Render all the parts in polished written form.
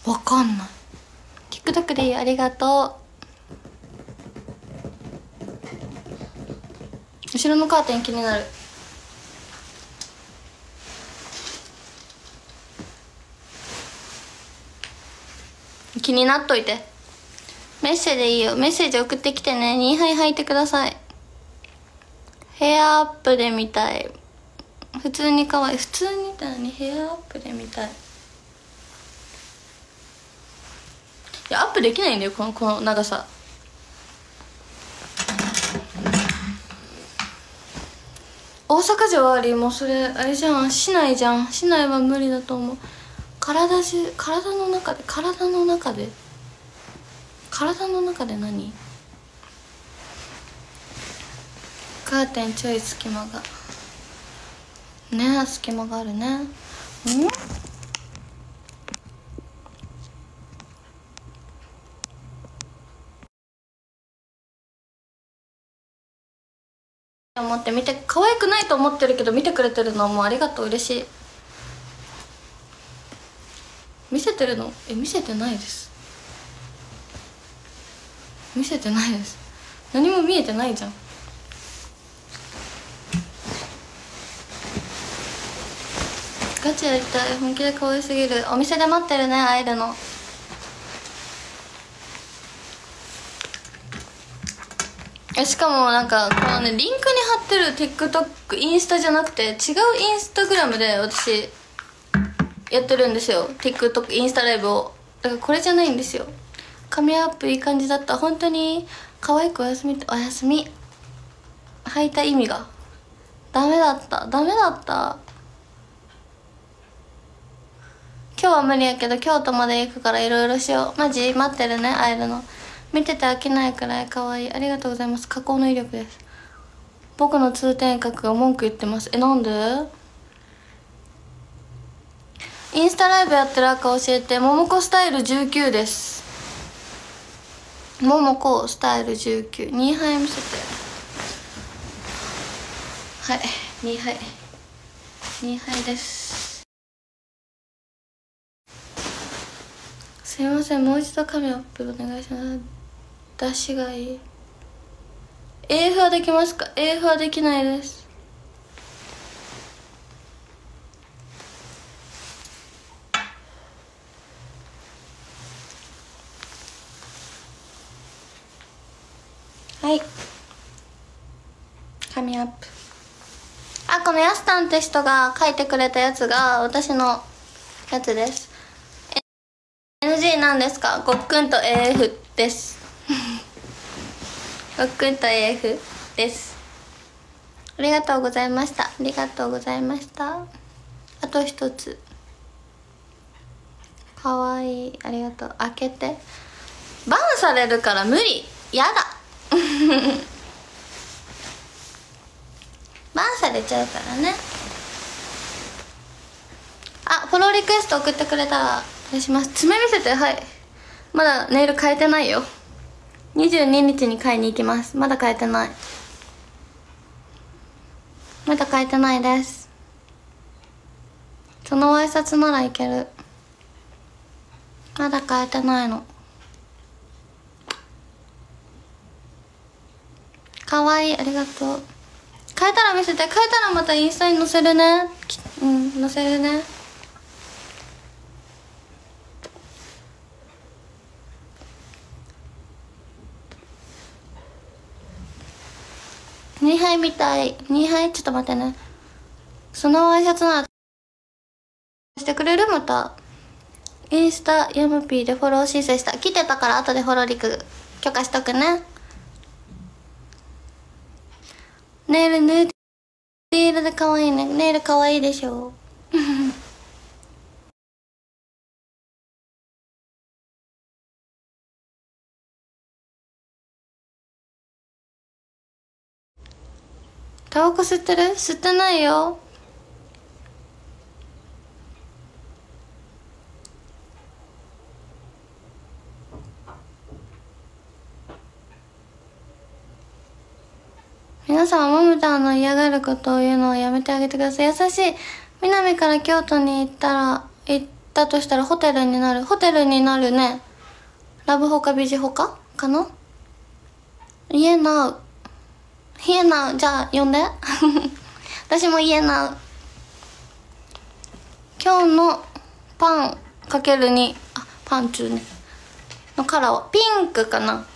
わかんない。 TikTok でいい、ありがとう。後ろのカーテン気になる。気になっといて。メッセージでいいよ。メッセージ送ってきてね。2杯履いてください。ヘアアップで見たい。普通に可愛い。普通にだね。ヘアアップで見たい。いや、アップできないんだよ、この長さ。大阪城あり、もうそれあれじゃん、市内じゃん。市内は無理だと思う。体の中で何？カーテンちょい隙間がねえ、隙間があるね。思って見て、可愛くないと思ってるけど見てくれてるのはもうありがとう、嬉しい。見せてるの？見せてないです。見せてないです。何も見えてないじゃん。ガチやりたい。本気で可愛すぎる。お店で待ってるね、会えるの。しかもなんかこのね、リンクに貼ってる TikTok、インスタじゃなくて違うインスタグラムで私やってるんですよ。 TikTok、インスタライブを。だからこれじゃないんですよ。髪アップいい感じだった。本当に可愛くおやすみって。おやすみ履いた意味がダメだった。今日は無理やけど京都まで行くからいろいろしよう。マジ待ってるね、会えるの。見てて飽きないくらい可愛い。ありがとうございます。加工の威力です。僕の通天閣が文句言ってます。なんで？インスタライブやってる赤教えて。ももこスタイル19です。ももこスタイル19。2杯見せて。はい、2杯です。すいません、もう一度髪アップお願いします。出しがいい。AF はできますか？ AF はできないです。はい、髪アップ。このやすたんって人が書いてくれたやつが私のやつです。 NG なんですか？ごっくんと AF ですごっくんと AF です。ありがとうございました。あと一つ。かわいい。ありがとう。開けて。バンされるから無理。やだバンされちゃうからね。フォローリクエスト送ってくれたらお願いします。爪見せて。はい、まだネイル変えてないよ。22日に買いに行きます。まだ変えてないです。その挨拶ならいける。まだ変えてないの。かわいい。ありがとう。変えたら見せて。変えたらまたインスタに載せるね。載せるね。2杯みたい。2杯ちょっと待ってね。その挨拶ならしてくれる？またインスタヤムピーでフォロー申請した。来てたから後でフォローリク許可しとくね。ネイルヌーディールで可愛いね。ネイル可愛いでしょタバコ吸ってる？吸ってないよ。皆さん、ももちゃんの嫌がることを言うのをやめてあげてください。優しい。南から京都に行っだとしたらホテルになる。ホテルになるね。ラブホかビジホかかな。家なう。家なう。じゃあ呼んで。私も家なう。今日のパンかける2、あ、パンツねのカラーはピンクかな。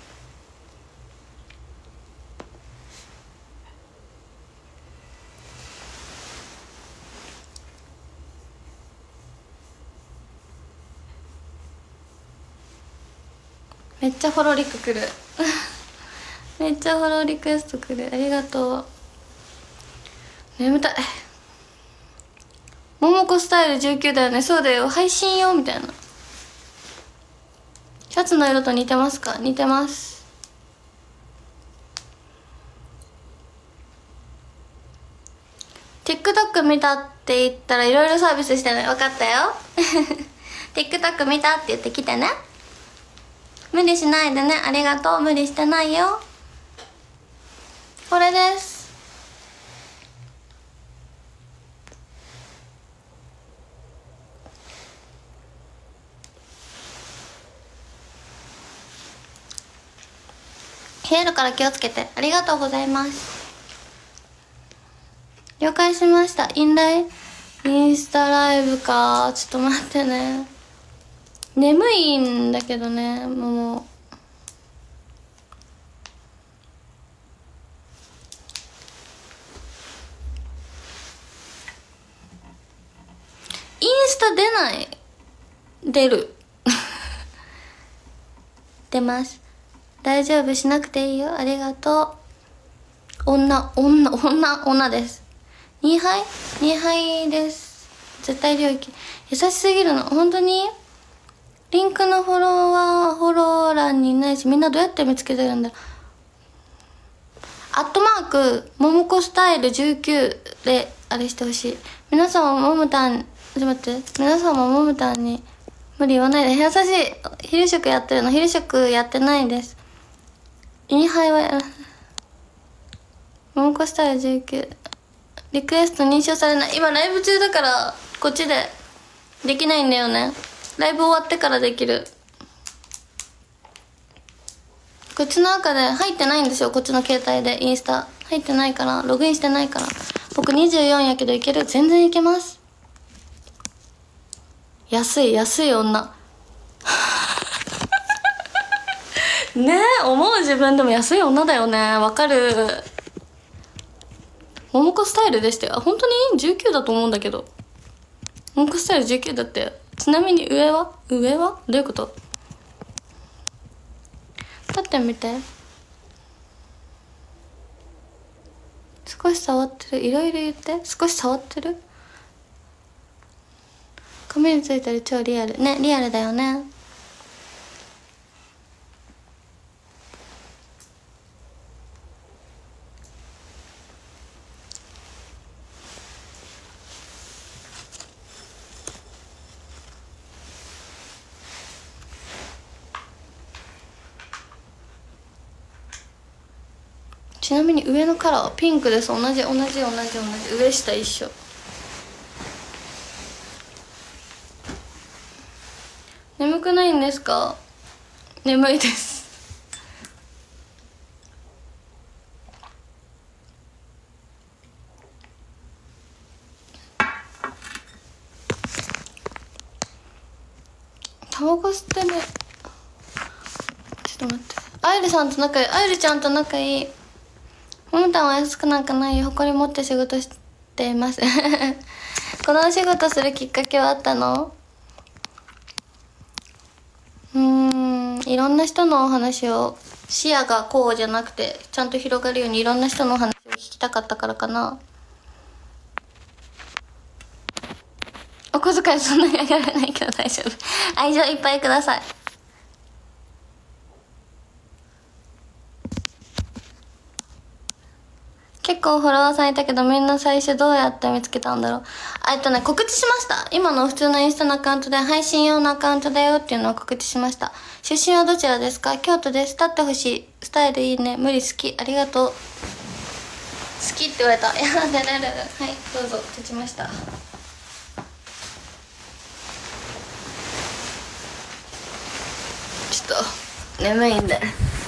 めっちゃフォローリクくる。めっちゃフォローリクエストくる。ありがとう。眠たい。ももこスタイル19だよね。そうだよ、配信よみたいな。シャツの色と似てますか？似てます。TikTok 見たって言ったらいろいろサービスしてね。分かったよ。TikTok 見たって言ってきてね。無理しないでね。ありがとう。無理してないよ。これです。冷えるから気をつけて。ありがとうございます。了解しました。インスタライブか。ちょっと待ってね。眠いんだけどね、もう。インスタ出ない。出る。出ます。大丈夫、しなくていいよ。ありがとう。女です。2杯です。絶対領域。優しすぎるの。本当にリンクのフォロー欄にいないし、みんなどうやって見つけてるんだろう。ももこスタイル19であれしてほしい。皆さんももたん、ちょっと待って。皆さんもももたんに無理言わないで。優しい。昼食やってるの。昼食やってないです。インハイはももこスタイル19。リクエスト認証されない。今ライブ中だからこっちでできないんだよね。ライブ終わってからできる。こっちの赤で入ってないんですよ。こっちの携帯でインスタ入ってないから、ログインしてないから。僕24やけどいける。全然いけます。安い女。ねえ、思う自分でも安い女だよね。わかる。ももこスタイルでしたよ。本当に19だと思うんだけど。ももこスタイル19だって。ちなみに上はどういうこと？立ってみて。少し触ってる。いろいろ言って。少し触ってる。髪についたり超リアル。ね、リアルだよね。ちなみに上のカラーはピンクです。同じ。上下一緒。眠くないんですか？眠いです。タバコ吸ってね。ちょっと待って。あゆりちゃんと仲いい。ももたんは安くなんかないよ。誇り持って仕事しています。このお仕事するきっかけはあったの？いろんな人のお話を、視野がこうじゃなくてちゃんと広がるようにいろんな人のお話を聞きたかったからかな。お小遣いそんなにあげられないけど大丈夫。愛情いっぱいください。結構フォロワーさんいたけど、みんな最初どうやって見つけたんだろう。告知しました。今の普通のインスタのアカウントで配信用のアカウントだよっていうのを告知しました。出身はどちらですか？京都です。立ってほしい。スタイルいいね。無理好き。ありがとう。好きって言われた。いや、はい、どうぞ。立ちました。 ちょっと眠いんで